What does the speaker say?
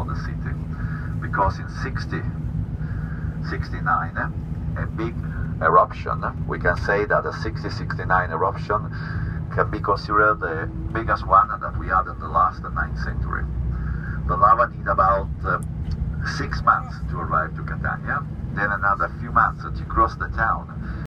the city, because in 69 a big eruption, we can say that the 60-69 eruption can be considered the biggest one that we had in the last 9th century. The lava need about 6 months to arrive to Catania, then another few months to cross the town.